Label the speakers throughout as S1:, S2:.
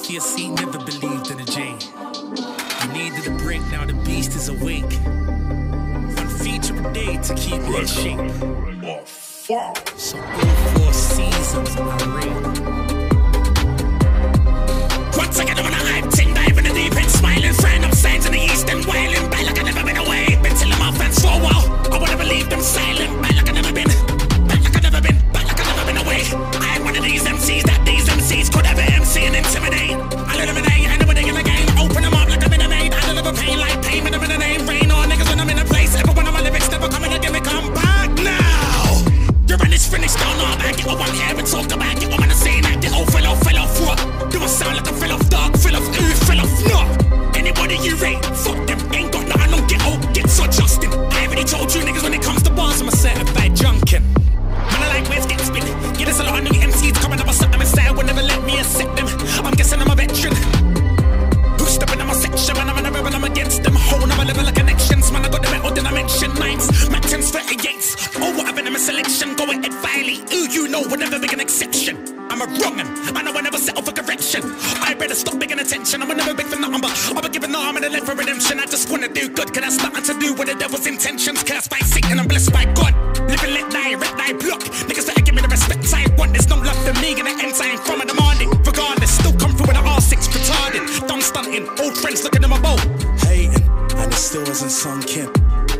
S1: for your seat, never believed in a J. You needed a break, now the beast is awake. One feature a day to keep you in shape. So all 4 seasons I reign.
S2: Once again I'm on a hype ting, dive in the deep end, smiling friend. I'm signs in the east and wailing, back like I never been away. Been telling my friends for a while, I wanna believe them silent, back like I never been, back like I never been, back like I never been away. I ain't one of these MCs that these MCs could ever MC and intimidate. I eliminate anybody in the game, open them up like I've been a maid. I deliver pain like payment, I'm in the name, rain on niggas when I'm in a place. Every one of my lyrics never coming to give me come back now. Your run is finished, don't know about it. One hair and talk about it. I'm gonna say that the whole fell off what? Do I sound like I fell off dark, fell off fell off not? Anybody you rate, fuck them, ain't got nothing on ghetto, gets adjusting. I already told you niggas when it comes to bars, I'm a certified junkin'. Man, I like where's getting spin. Yeah, there's a lot of new MCs coming up, I suck them and say I will never let me accept them. I'm guessing I'm a veteran. Who's stepping in my section? Man, I'm in a rebel, I'm against them. Whole nother level of connections. Man, I got the metal dimension 9s, Mac 10s, 38s. Oh, what I've been in my selection. Go ahead, Viley. Ooh, you know, would never be an exception. I'm a wrongin', I know I never settle for correction. I better stop begging attention. I'm never big for nothing, but I'll be giving the arm and a leg for redemption. I just wanna do good, cause that's nothing to do with the devil's intentions. Cursed by Satan and blessed by God. Live and let die, red die block. Niggas better give me the respect I want. There's no love for me, gonna end time from a demanding. Regardless, still come through with an R6 retarded. Dumb stunting, old friends looking in my boat.
S1: Hating, and it still hasn't sunk in.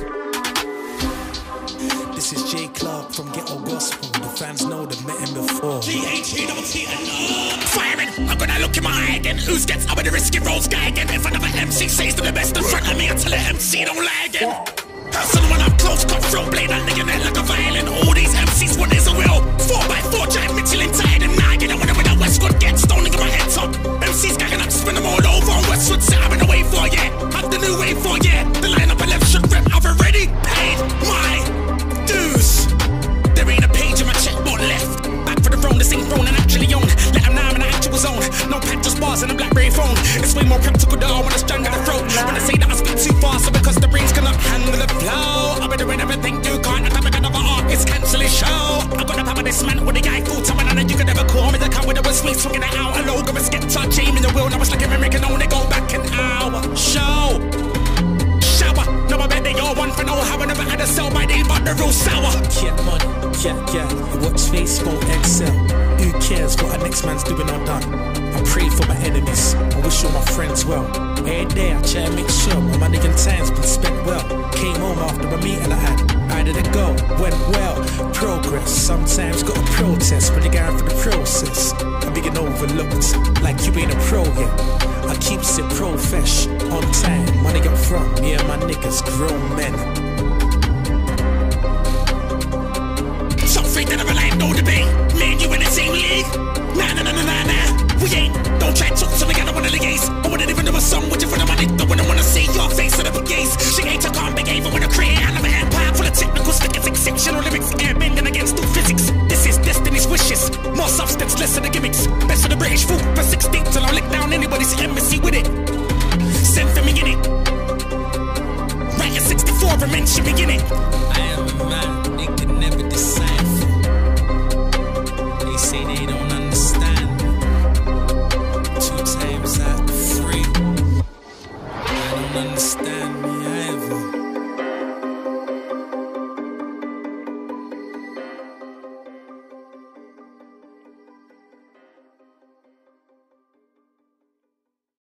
S1: This is J Clark from Ghetto Gospel. The fans know they've met him before.
S2: Firing, I'm gonna look in my eye again. Who's gets up with the risky rolls guy again? If another MC says to the best in front of me, I tell the MC don't lie again. Personal when I'm close, cut throw blade and nigga neck like a violin. All these MCs want is a will. 4x4 giant Mitchell inside and now get with that Westwood gets. Don't nigga my head top. MCs gagging up, spin them all over on Westwood. Set I'm in the way for yeah. Have the new wave for yeah. The line up a left should rep. I've already paid my dues. There ain't a page in my checkbook left. Back for the throne, this ain't throne and actually own. Let them know I'm in the actual zone. No pen, just bars in a BlackBerry phone. It's way more practical though when it's strangle the throat. When I say that I speak too fast, so because the brains cannot handle the flow. I'll be doing everything you can't. I make another artist cancel his show. I got the power this man with the guy full time and you could never call me the car with the sweet swinging it out. A logo with skip touch, aim in the wheel. Now it's like American only go back an hour. Show. No, I bet they all want for no how I never had a sell by day, but the real sour.
S1: Get money, yeah. You watch Facebook, Excel. Who cares what our next man's doing or done? I pray for my enemies, I wish all my friends well. Every day I try to make sure my money and time's been spent well. Came home after a meeting I had. How did it go? Went well. Progress, sometimes gotta protest, but you're going for the process. I'm being overlooked, like you ain't a pro yet. I keep it profesh, on time, money up front, me and my niggas, grown men.
S2: Top 3 that I'm alive, no debate. Me and you in the same league. Nah. We ain't, don't try to talk to